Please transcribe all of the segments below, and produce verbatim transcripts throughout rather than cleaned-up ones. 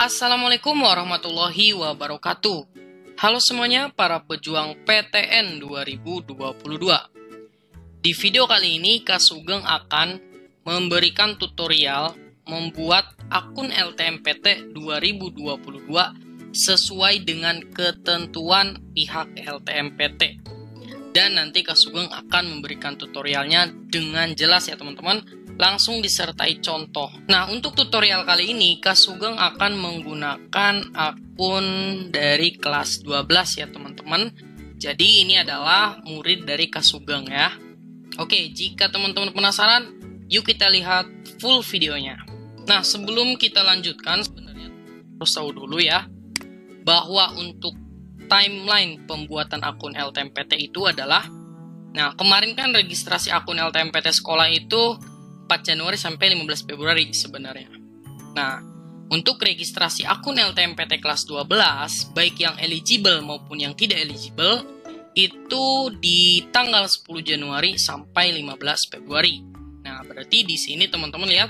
Assalamualaikum warahmatullahi wabarakatuh. Halo semuanya para pejuang P T N dua ribu dua puluh dua. Di video kali ini Kak Sugeng akan memberikan tutorial membuat akun L T M P T dua ribu dua puluh dua sesuai dengan ketentuan pihak L T M P T. Dan nanti Kak Sugeng akan memberikan tutorialnya dengan jelas ya teman-teman, langsung disertai contoh. Nah, untuk tutorial kali ini Kak Sugeng akan menggunakan akun dari kelas dua belas ya teman-teman. Jadi ini adalah murid dari Kak Sugeng ya. Oke, jika teman-teman penasaran, yuk kita lihat full videonya. Nah, sebelum kita lanjutkan, sebenarnya harus tahu dulu ya, bahwa untuk timeline pembuatan akun L T M P T itu adalah, nah kemarin kan registrasi akun L T M P T sekolah itu empat Januari sampai lima belas Februari sebenarnya. Nah, untuk registrasi akun L T M P T kelas dua belas, baik yang eligible maupun yang tidak eligible, itu di tanggal sepuluh Januari sampai lima belas Februari. Nah, berarti di sini teman-teman lihat,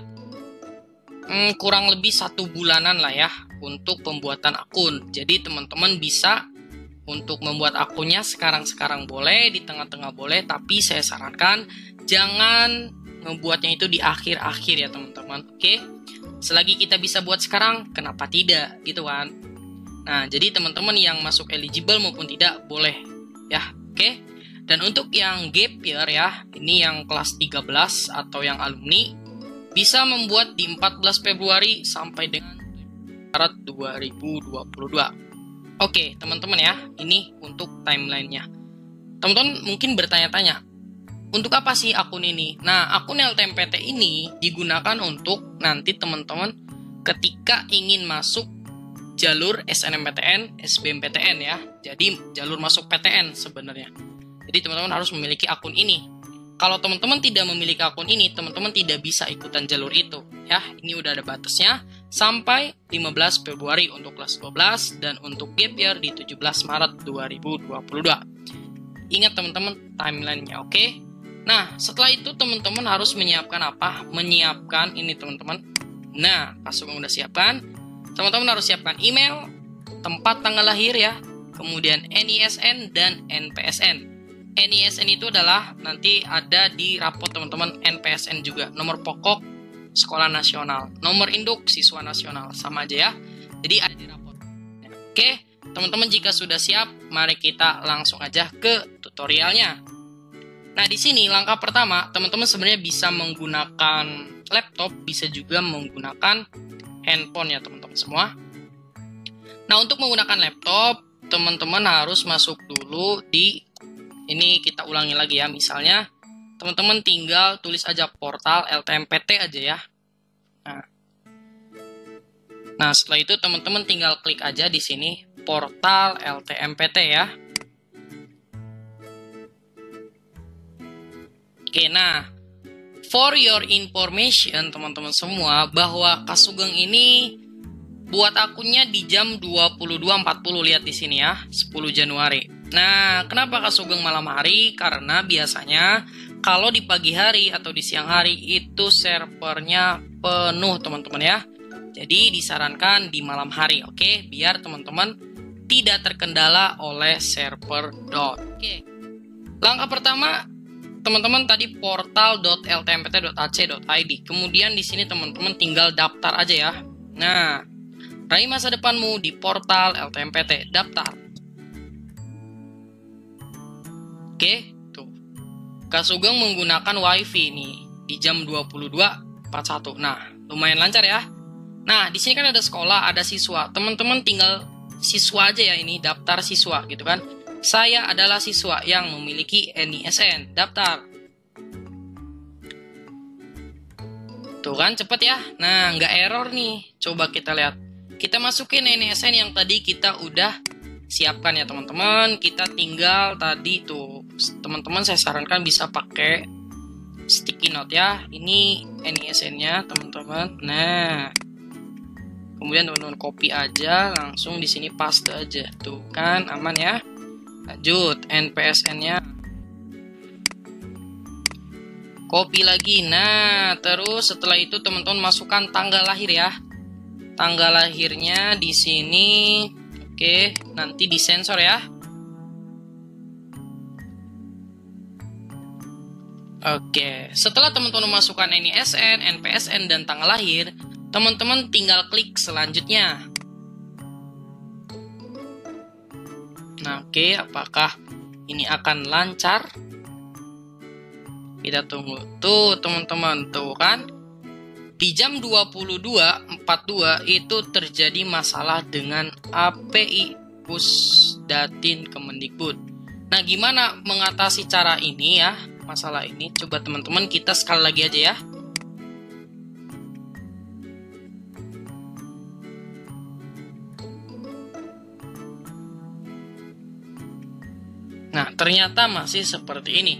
hmm, kurang lebih satu bulanan lah ya untuk pembuatan akun. Jadi teman-teman bisa untuk membuat akunnya sekarang-sekarang boleh, di tengah-tengah boleh, tapi saya sarankan jangan membuatnya itu di akhir-akhir ya teman-teman. Oke, selagi kita bisa buat sekarang, kenapa tidak gitu kan. Nah, jadi teman-teman yang masuk eligible maupun tidak boleh ya. Oke, dan untuk yang gap year ya, ini yang kelas tiga belas atau yang alumni, bisa membuat di empat belas Februari sampai dengan Maret dua ribu dua puluh dua. Oke teman-teman ya, ini untuk timelinenya. Teman-teman mungkin bertanya-tanya, untuk apa sih akun ini? Nah, akun L T M P T ini digunakan untuk nanti teman-teman ketika ingin masuk jalur S N M P T N, S B M P T N ya. Jadi jalur masuk P T N sebenarnya. Jadi teman-teman harus memiliki akun ini. Kalau teman-teman tidak memiliki akun ini, teman-teman tidak bisa ikutan jalur itu ya. Ini udah ada batasnya sampai lima belas Februari untuk kelas dua belas dan untuk gap year di tujuh belas Maret dua ribu dua puluh dua. Ingat teman-teman timelinenya, oke? Okay? Nah, setelah itu teman-teman harus menyiapkan apa? Menyiapkan ini teman-teman. Nah, Kak Sugeng udah siapkan. Teman-teman harus siapkan email, tempat tanggal lahir ya, kemudian N I S N dan N P S N. N I S N itu adalah nanti ada di rapot teman-teman, N P S N juga, nomor pokok sekolah nasional, nomor induk siswa nasional, sama aja ya. Jadi ada di rapot. Oke, teman-teman jika sudah siap, mari kita langsung aja ke tutorialnya. Nah, di sini langkah pertama, teman-teman sebenarnya bisa menggunakan laptop, bisa juga menggunakan handphone ya teman-teman semua. Nah, untuk menggunakan laptop, teman-teman harus masuk dulu di, ini kita ulangi lagi ya, misalnya teman-teman tinggal tulis aja portal L T M P T aja ya. Nah, nah setelah itu teman-teman tinggal klik aja di sini portal L T M P T ya. Oke, nah for your information teman-teman semua, bahwa Kak Sugeng ini buat akunnya di jam dua puluh dua empat puluh, lihat di sini ya, sepuluh Januari. Nah, kenapa Kak Sugeng malam hari? Karena biasanya kalau di pagi hari atau di siang hari itu servernya penuh teman-teman ya. Jadi disarankan di malam hari, oke? Biar teman-teman tidak terkendala oleh server dot. Oke. Langkah pertama, teman-teman tadi portal dot l t m p t dot a c dot i d. Kemudian di sini teman-teman tinggal daftar aja ya. Nah, raih masa depanmu di portal L T M P T, daftar. Oke, tuh. Kak Sugeng menggunakan wifi nih di jam dua puluh dua empat puluh satu. Nah, lumayan lancar ya. Nah, di sini kan ada sekolah, ada siswa. Teman-teman tinggal siswa aja ya, ini daftar siswa gitu kan. Saya adalah siswa yang memiliki N I S N, daftar. Tuh kan cepet ya. Nah, nggak error nih. Coba kita lihat. Kita masukin N I S N yang tadi kita udah siapkan ya teman-teman. Kita tinggal tadi tuh, teman-teman saya sarankan bisa pakai sticky note ya. Ini N I S N-nya teman-teman. Nah, kemudian teman-teman copy aja, langsung di sini paste aja. Tuh kan aman ya. Lanjut, N P S N-nya copy lagi. Nah, terus setelah itu teman-teman masukkan tanggal lahir ya. Tanggal lahirnya di sini. Oke, nanti disensor ya. Oke, setelah teman-teman masukkan N I S N, N P S N, dan tanggal lahir, teman-teman tinggal klik selanjutnya. Nah, oke, apakah ini akan lancar? Kita tunggu. Tuh, teman-teman, tuh kan. Di jam dua puluh dua empat puluh dua itu terjadi masalah dengan A P I Pusdatin Kemendikbud. Nah, gimana mengatasi cara ini ya? Masalah ini, coba teman-teman kita sekali lagi aja ya. Nah, ternyata masih seperti ini.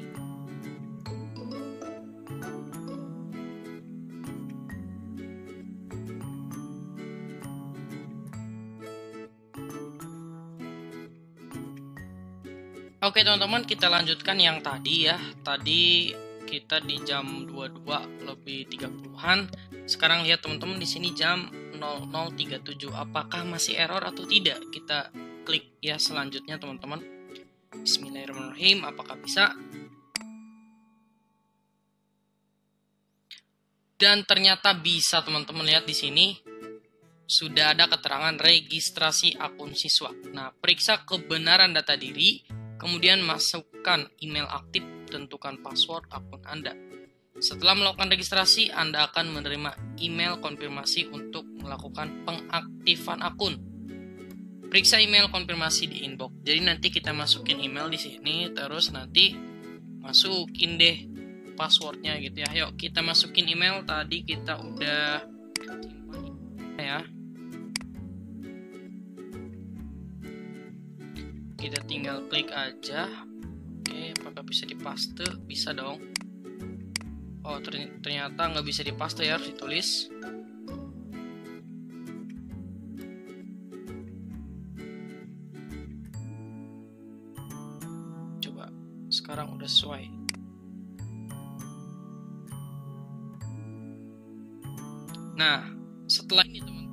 Oke teman-teman, kita lanjutkan yang tadi ya. Tadi kita di jam dua puluh dua lebih tiga puluhan. Sekarang lihat teman-teman di sini jam nol nol tiga puluh tujuh. Apakah masih error atau tidak? Kita klik ya selanjutnya teman-teman. Bismillahirrahmanirrahim. Apakah bisa? Dan ternyata bisa teman-teman, lihat di sini. Sudah ada keterangan registrasi akun siswa. Nah, periksa kebenaran data diri. Kemudian masukkan email aktif, tentukan password akun Anda. Setelah melakukan registrasi, Anda akan menerima email konfirmasi untuk melakukan pengaktifan akun. Periksa email konfirmasi di inbox. Jadi nanti kita masukin email di sini, terus nanti masukin deh passwordnya gitu ya. Yuk kita masukin email. Tadi kita udah ya. Kita tinggal klik aja. Oke, apakah bisa dipaste? Bisa dong. Oh, ternyata nggak bisa dipaste ya, harus ditulis. Coba, sekarang udah sesuai. Nah, setelah ini teman-teman,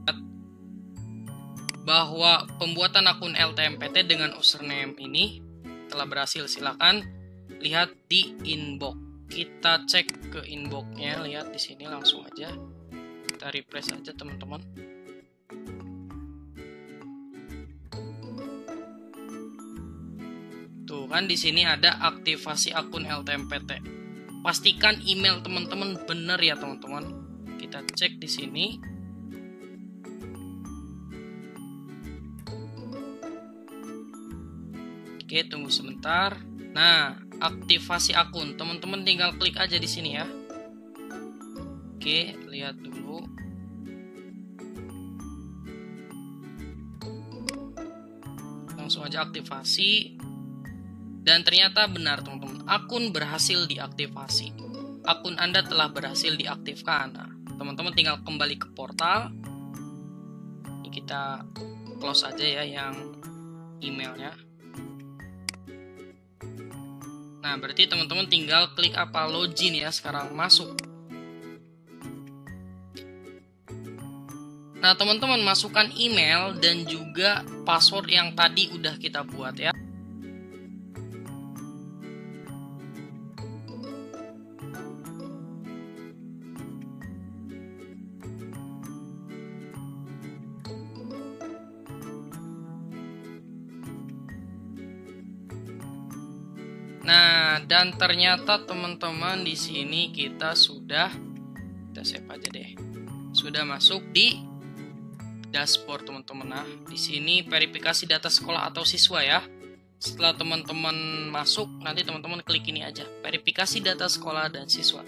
bahwa pembuatan akun L T M P T dengan username ini telah berhasil. Silakan lihat di inbox. Kita cek ke inboxnya, lihat di sini langsung aja. Kita refresh aja teman-teman. Tuh kan di sini ada aktivasi akun L T M P T. Pastikan email teman-teman benar ya teman-teman. Kita cek di sini. Oke, tunggu sebentar. Nah, aktivasi akun. Teman-teman tinggal klik aja di sini ya. Oke, lihat dulu. Langsung aja aktivasi. Dan ternyata benar teman-teman. Akun berhasil diaktifasi. Akun Anda telah berhasil diaktifkan. Nah, teman-teman tinggal kembali ke portal. Ini kita close aja ya yang emailnya. Nah, berarti teman-teman tinggal klik apa? Login ya, sekarang masuk. Nah, teman-teman masukkan email dan juga password yang tadi udah kita buat ya. Nah, dan ternyata teman-teman di sini kita sudah, kita save aja deh, sudah masuk di dashboard teman-teman. Nah, di sini verifikasi data sekolah atau siswa ya. Setelah teman-teman masuk, nanti teman-teman klik ini aja, verifikasi data sekolah dan siswa.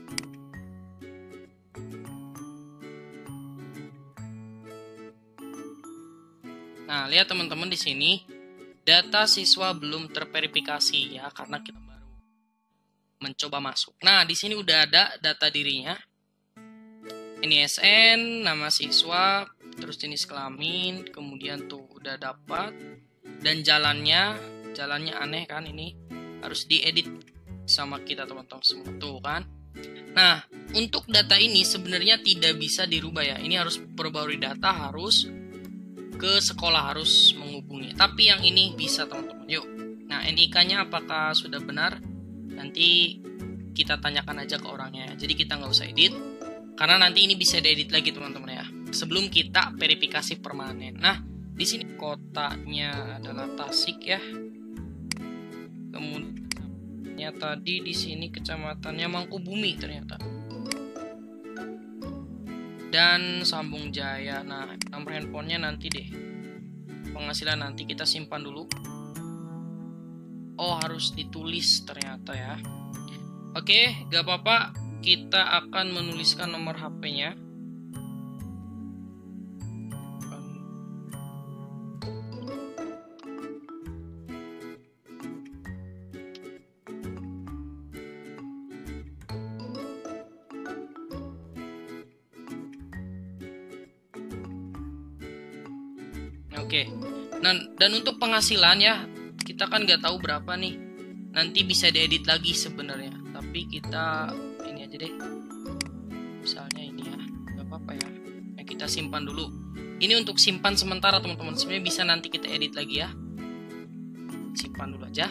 Nah, lihat teman-teman di sini. Data siswa belum terverifikasi ya, karena kita baru mencoba masuk. Nah, di sini udah ada data dirinya. N I S N, nama siswa, terus jenis kelamin, kemudian tuh udah dapat. Dan jalannya, jalannya aneh kan ini. Harus diedit sama kita teman-teman semua tuh kan. Nah, untuk data ini sebenarnya tidak bisa dirubah ya. Ini harus perbarui data, harus ke sekolah, harus menghubungi. Tapi yang ini bisa teman-teman. Yuk. Nah, N I K-nya apakah sudah benar? Nanti kita tanyakan aja ke orangnya ya. Jadi kita nggak usah edit, karena nanti ini bisa diedit lagi teman-teman ya. Sebelum kita verifikasi permanen. Nah, di sini kotanya adalah Tasik ya. Kemudian tadi di sini kecamatannya Mangkubumi ternyata. Dan Sambung Jaya. Nah, nomor handphonenya nanti deh. Penghasilan nanti kita simpan dulu. Oh, harus ditulis ternyata ya. Oke, gak apa-apa. Kita akan menuliskan nomor H P-nya. Oke, dan, dan untuk penghasilan ya, kita kan nggak tahu berapa nih. Nanti bisa diedit lagi sebenarnya. Tapi kita ini aja deh. Misalnya ini ya, nggak apa-apa ya. Nah, kita simpan dulu. Ini untuk simpan sementara teman-teman. Sebenarnya bisa nanti kita edit lagi ya. Simpan dulu aja.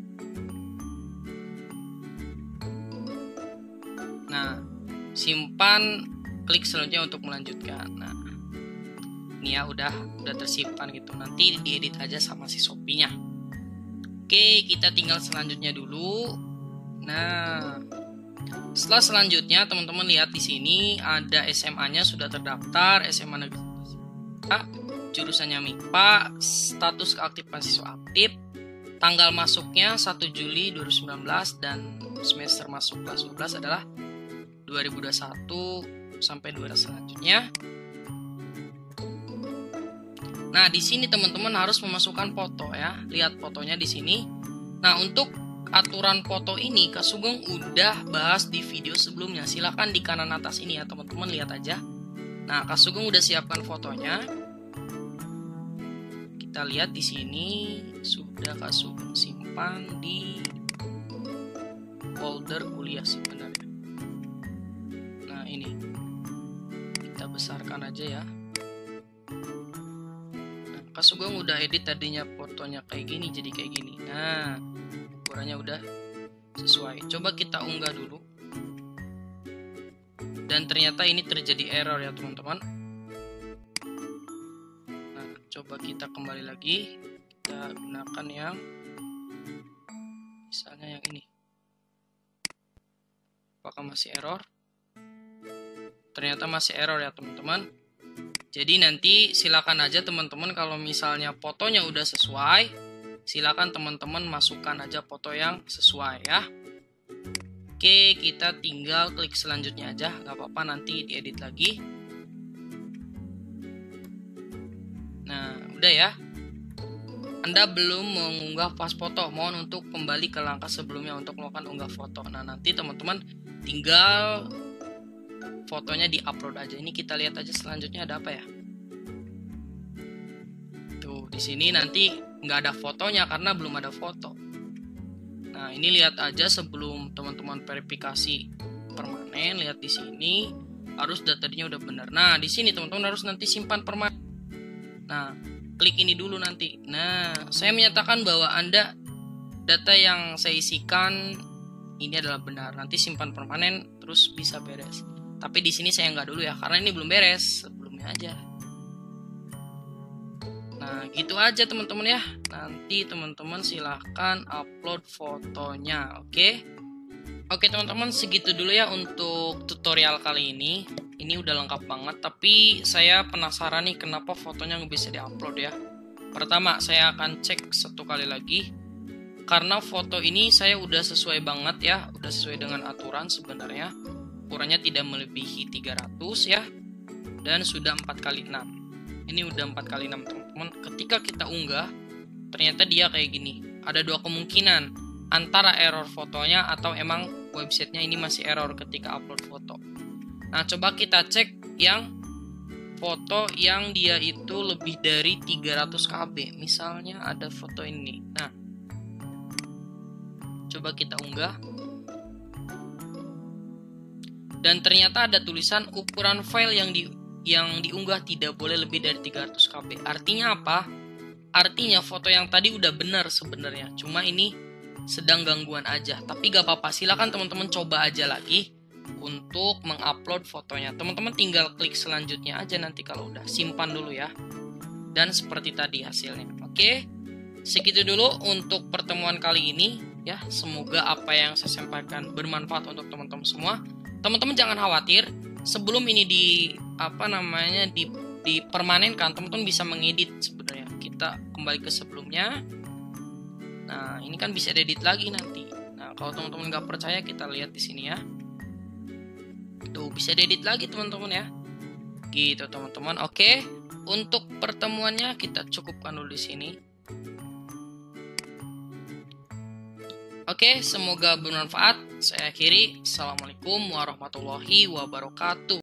Nah, simpan. Klik selanjutnya untuk melanjutkan. Nah, ini ya udah udah tersimpan gitu. Nanti diedit aja sama si Shopee-nya. Oke, kita tinggal selanjutnya dulu. Nah, setelah selanjutnya teman-teman lihat di sini ada S M A-nya sudah terdaftar, S M A Negeri jurusannya M I P A, status keaktifan siswa aktif, tanggal masuknya satu Juli dua ribu sembilan belas dan semester masuk kelas dua belas adalah dua ribu dua puluh satu sampai dua ribu selanjutnya. Nah, di sini teman-teman harus memasukkan foto ya. Lihat fotonya di sini. Nah, untuk aturan foto ini Kak Sugeng udah bahas di video sebelumnya. Silahkan di kanan atas ini ya, teman-teman lihat aja. Nah, Kak Sugeng udah siapkan fotonya. Kita lihat di sini sudah Kak Sugeng simpan di folder kuliah sebenarnya. Nah, ini. Kita besarkan aja ya. Kak Sugeng udah edit tadinya fotonya kayak gini jadi kayak gini. Nah, ukurannya udah sesuai. Coba kita unggah dulu. Dan ternyata ini terjadi error ya teman-teman. Nah, coba kita kembali lagi. Kita gunakan yang misalnya yang ini. Apakah masih error? Ternyata masih error ya teman-teman. Jadi nanti silakan aja teman-teman kalau misalnya fotonya udah sesuai, silakan teman-teman masukkan aja foto yang sesuai ya. Oke, kita tinggal klik selanjutnya aja, nggak apa-apa nanti diedit lagi. Nah, udah ya. Anda belum mengunggah pas foto, mohon untuk kembali ke langkah sebelumnya untuk melakukan unggah foto. Nah, nanti teman-teman tinggal fotonya di-upload aja. Ini kita lihat aja selanjutnya ada apa ya. Tuh, di sini nanti nggak ada fotonya karena belum ada foto. Nah, ini lihat aja sebelum teman-teman verifikasi permanen, lihat di sini harus datanya udah benar. Nah, di sini teman-teman harus nanti simpan permanen. Nah, klik ini dulu nanti. Nah, saya menyatakan bahwa Anda data yang saya isikan ini adalah benar. Nanti simpan permanen terus bisa beres. Tapi di sini saya nggak dulu ya, karena ini belum beres. Sebelumnya aja. Nah, gitu aja teman-teman ya. Nanti teman-teman silahkan upload fotonya, oke? Oke teman-teman, segitu dulu ya untuk tutorial kali ini. Ini udah lengkap banget, tapi saya penasaran nih kenapa fotonya nggak bisa diupload ya. Pertama, saya akan cek satu kali lagi. Karena foto ini saya udah sesuai banget ya, udah sesuai dengan aturan sebenarnya. Ukurannya tidak melebihi tiga ratus ya, dan sudah empat kali enam. Ini udah empat kali enam teman-teman. Ketika kita unggah, ternyata dia kayak gini. Ada dua kemungkinan, antara error fotonya atau emang websitenya ini masih error ketika upload foto. Nah, coba kita cek yang foto yang dia itu lebih dari tiga ratus kilobyte. Misalnya ada foto ini. Nah, coba kita unggah. Dan ternyata ada tulisan ukuran file yang di yang diunggah tidak boleh lebih dari tiga ratus K B. Artinya apa? Artinya foto yang tadi udah benar sebenarnya. Cuma ini sedang gangguan aja. Tapi gak apa-apa, silakan teman-teman coba aja lagi untuk mengupload fotonya. Teman-teman tinggal klik selanjutnya aja nanti kalau udah. Simpan dulu ya. Dan seperti tadi hasilnya. Oke. Segitu dulu untuk pertemuan kali ini ya. Semoga apa yang saya sampaikan bermanfaat untuk teman-teman semua. Teman-teman jangan khawatir, sebelum ini di apa namanya di dipermanenkan, teman-teman bisa mengedit sebenarnya. Kita kembali ke sebelumnya. Nah, ini kan bisa diedit lagi nanti. Nah, kalau teman-teman nggak percaya, kita lihat di sini ya. Tuh, bisa diedit lagi teman-teman ya. Gitu teman-teman. Oke, untuk pertemuannya kita cukupkan dulu di sini. Oke, semoga bermanfaat. Saya akhiri. Assalamualaikum warahmatullahi wabarakatuh.